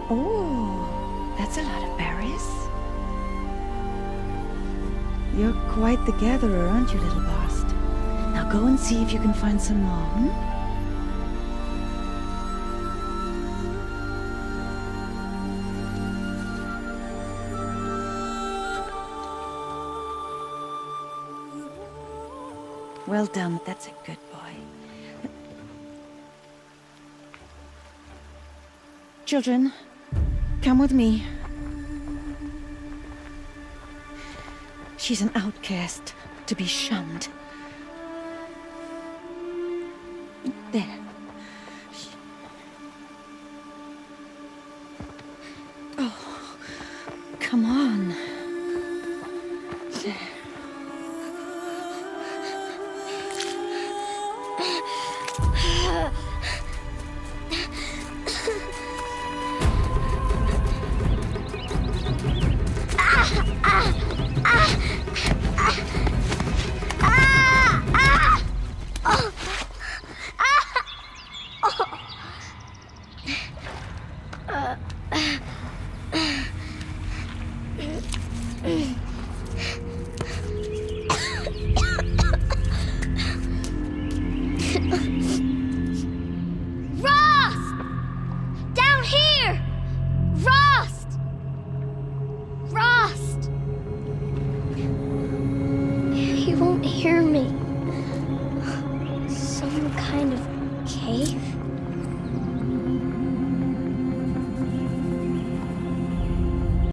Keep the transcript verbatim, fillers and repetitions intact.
Oh, that's a lot of berries. You're quite the gatherer, aren't you, little Bast? Now go and see if you can find some more, hmm? Well done, that's a good boy. Children, come with me. She's an outcast, to be shunned. There. Oh, come on. There. He won't hear me. Some kind of cave?